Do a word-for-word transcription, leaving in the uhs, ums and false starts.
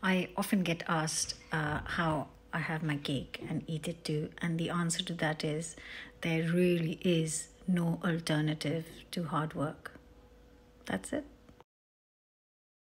I often get asked uh, how I have my cake and eat it too. And the answer to that is there really is no alternative to hard work. That's it.